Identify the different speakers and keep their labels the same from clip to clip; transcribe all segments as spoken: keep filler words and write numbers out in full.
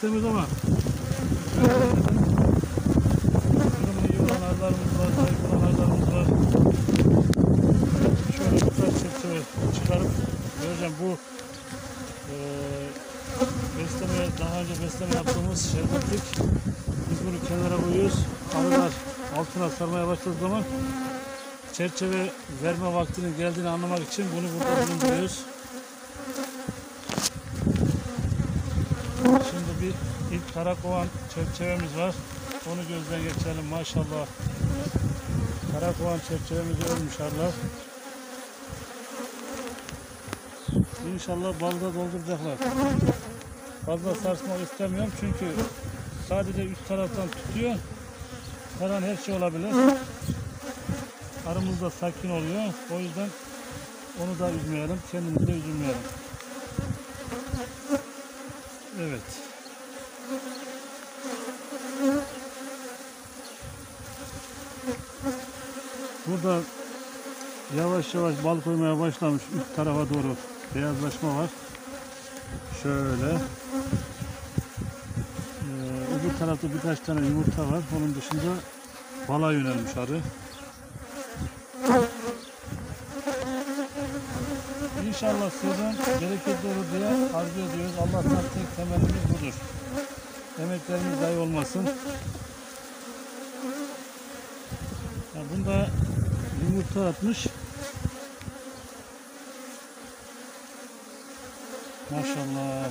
Speaker 1: istemiyoruz ama durumu iyi olan arılarımız var, zayıf olan arılarımız var. Şöyle birkaç çerçeve çıkarıp göreceğim. Bu e, besleme, daha önce besleme yaptığımız şerbetlik. Biz bunu kenara koyuyoruz. Arılar altına sarmaya başladığı zaman çerçeve verme vaktinin geldiğini anlamak için bunu burada bulunduruyoruz. Şimdi bir ilk karakovan çerçevemiz var. Onu gözden geçirelim. Maşallah. Karakovan çerçevemiz ölmüş arılar. İnşallah balda dolduracaklar. Fazla sarsmak istemiyorum çünkü sadece üst taraftan tutuyor. Her an her şey olabilir. Arımız da sakin oluyor. O yüzden onu da üzmeyelim. Kendimizi de üzülmeyelim. Evet. Burada yavaş yavaş bal koymaya başlamış. Üst tarafa doğru beyazlaşma var. Şöyle. Ee, öbür tarafta birkaç tane yumurta var. Onun dışında bala yönelmiş arı. İnşallah sezon bereketli olur diye arzu ediyoruz. Allah'tan tek temennimiz budur. Emeklerimiz zayi olmasın. Ya bunda yumurta atmış. Maşallah.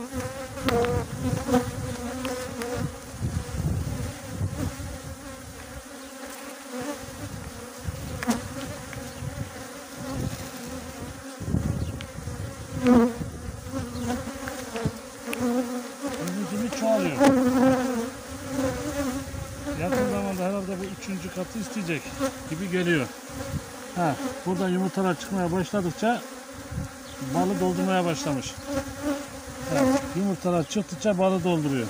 Speaker 1: Üzüntümüz çoğalıyor. Yakın zamanda herhalde bu üçüncü katı isteyecek gibi geliyor. Ha, buradan yumurtalar çıkmaya başladıkça balı doldurmaya başlamış. Evet, yumurtalar çıktıkça balı dolduruyor.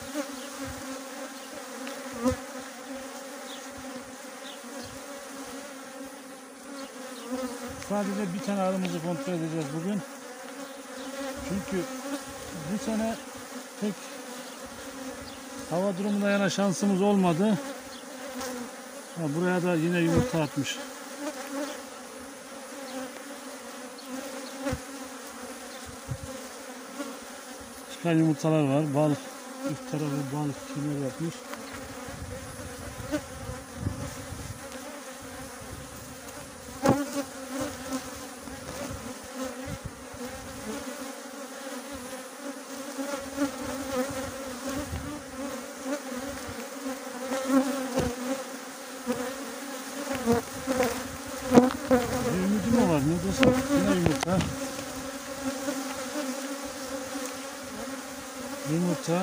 Speaker 1: Sadece bir tane arımızı kontrol edeceğiz bugün. Çünkü bu sene pek hava durumuna yana şansımız olmadı. Ha, buraya da yine yumurta atmış. Çıkan yumurtalar var. Bal, üst tarafı bal kemer yapmış. Bir ümidi mi var? Ne diyorsun? Yine yumurta. Yumurta.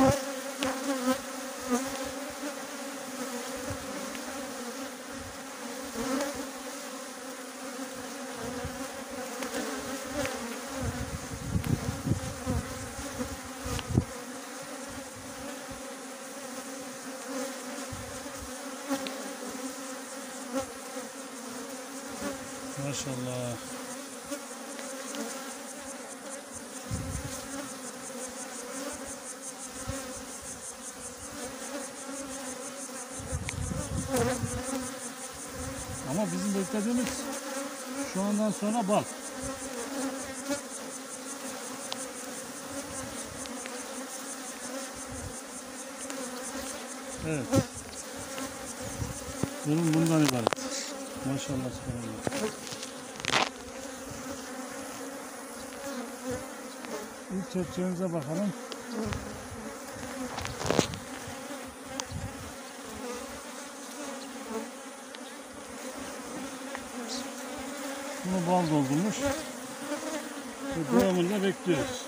Speaker 1: Maşallah. Ama bizim beklediğimiz şu andan sonra bal. Evet. Durum bundan ibaret. Maşallah. İlk çerçevemize bakalım. Bunu bal doldurmuş. Ve devamında bekliyoruz.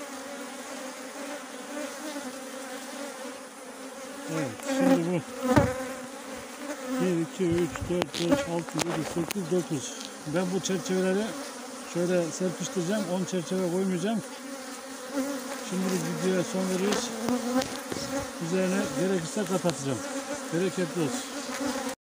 Speaker 1: Evet, şimdi bu bir, iki, üç, dört, beş, altı, yedi, sekiz, dokuz. Ben bu çerçeveleri şöyle serpiştireceğim. on çerçeve koymayacağım. Şimdi videoya son veriyoruz. Üzerine gerekirse kapatacağım. Bereketli olsun.